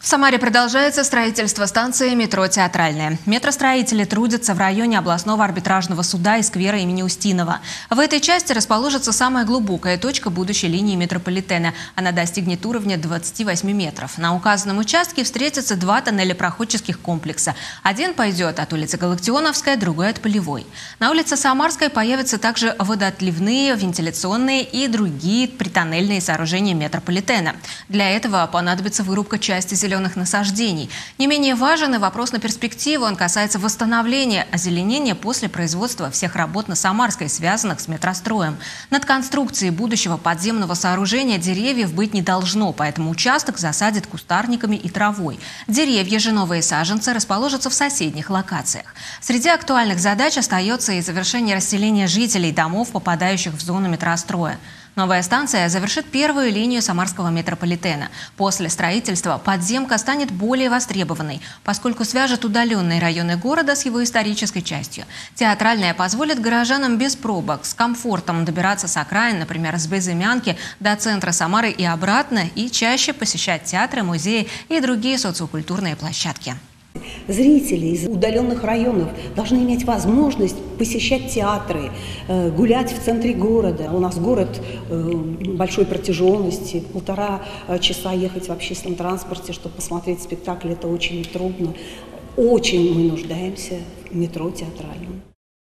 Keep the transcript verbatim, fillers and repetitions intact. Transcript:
В Самаре продолжается строительство станции метро «Театральная». Метростроители трудятся в районе областного арбитражного суда и сквера имени Устинова. В этой части расположится самая глубокая точка будущей линии метрополитена. Она достигнет уровня двадцати восьми метров. На указанном участке встретятся два тоннеля-проходческих комплекса. Один пойдет от улицы Галактионовская, другой от Полевой. На улице Самарской появятся также водоотливные, вентиляционные и другие притоннельные сооружения метрополитена. Для этого понадобится вырубка части зеленых насаждений. Не менее важен и вопрос на перспективу. Он касается восстановления озеленения после производства всех работ на Самарской, связанных с метростроем. Над конструкцией будущего подземного сооружения деревьев быть не должно, поэтому участок засадят кустарниками и травой. Деревья же, новые саженцы, расположатся в соседних локациях. Среди актуальных задач остается и завершение расселения жителей домов, попадающих в зону метростроя. Новая станция завершит первую линию самарского метрополитена. После строительства подземка станет более востребованной, поскольку свяжет удаленные районы города с его исторической частью. Театральная позволит горожанам без пробок с комфортом добираться с окраин, например, с Безымянки до центра Самары и обратно, и чаще посещать театры, музеи и другие социокультурные площадки. Зрители из удаленных районов должны иметь возможность посещать театры, гулять в центре города. У нас город большой протяженности, полтора часа ехать в общественном транспорте, чтобы посмотреть спектакль, это очень трудно. Очень мы нуждаемся в метро театральном.